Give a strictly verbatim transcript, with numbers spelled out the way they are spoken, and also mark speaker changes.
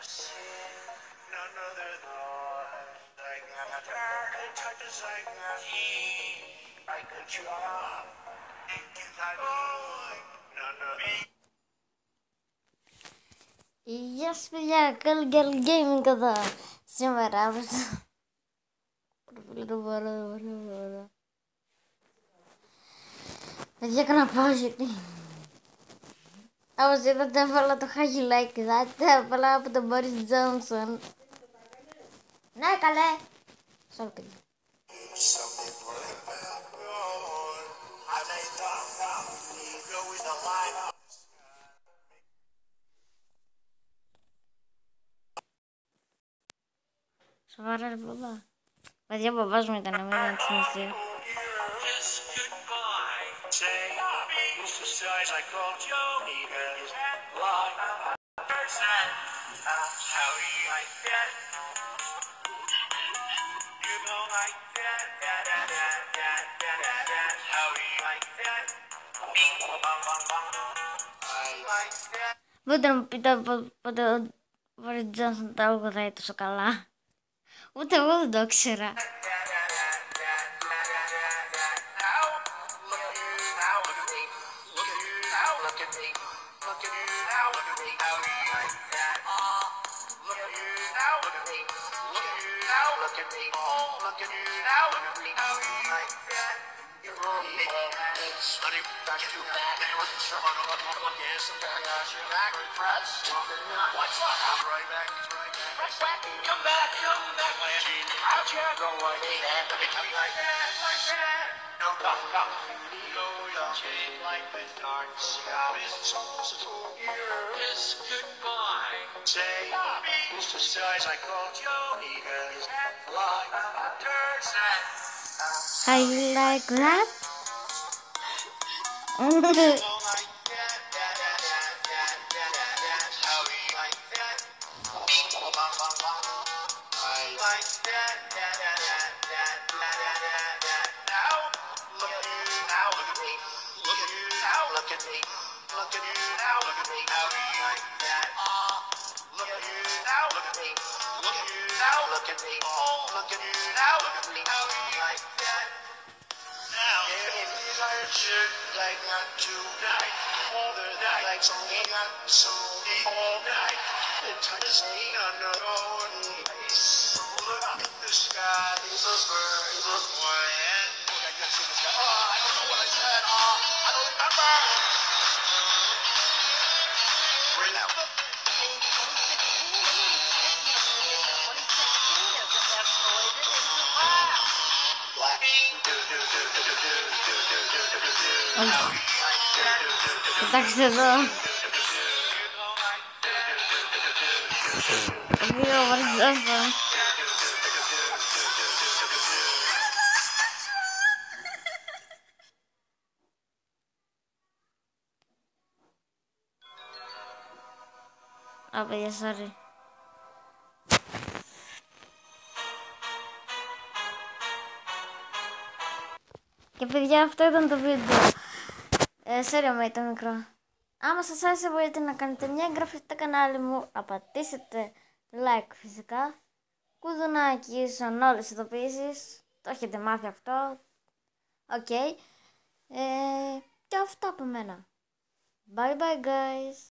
Speaker 1: Γεια σας παιδιά, Girl Gaming εδώ. Σήμερα προφίλ το μπορώ, το μπορώ, το μπορώ. Παιδιά, έκανα πάω γιατί όπως είδατε έβαλα το How You Like That, έβαλα από τον Βορις τζοσον. Ναι καλέ. Sorry παιδιά. Σοβαρά ρε μπαμπά. Παιδιά, ο μπαμπάς μου ήταν, μην είναι τσινιστή. Μπορείτε να μου πείτε πότε ο Βορις τζοσον τραγουδάει τόσο καλά. Ούτε εγώ δεν το ήξερα. How you like that? Κοιτάξτε εδώ. Βγήκε ο Βορις τζοσον. Α, παιδιά, sorry. Και παιδιά, αυτό ήταν το βίντεο. Ε, sorry με ήταν μικρό. Άμα σας άρεσε μπορείτε να κάνετε μια εγγραφή στο κανάλι μου, να πατήσετε like φυσικά, κουδουνάκι σαν όλες τις ειδοποιήσεις, το έχετε μάθει αυτό, οκ. Okay. Ε, και αυτά από μένα. Bye bye guys.